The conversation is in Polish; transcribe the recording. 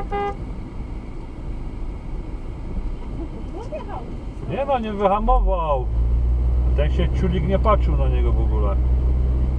Nie no, nie wyhamował. Ten się ciulik nie patrzył na niego w ogóle.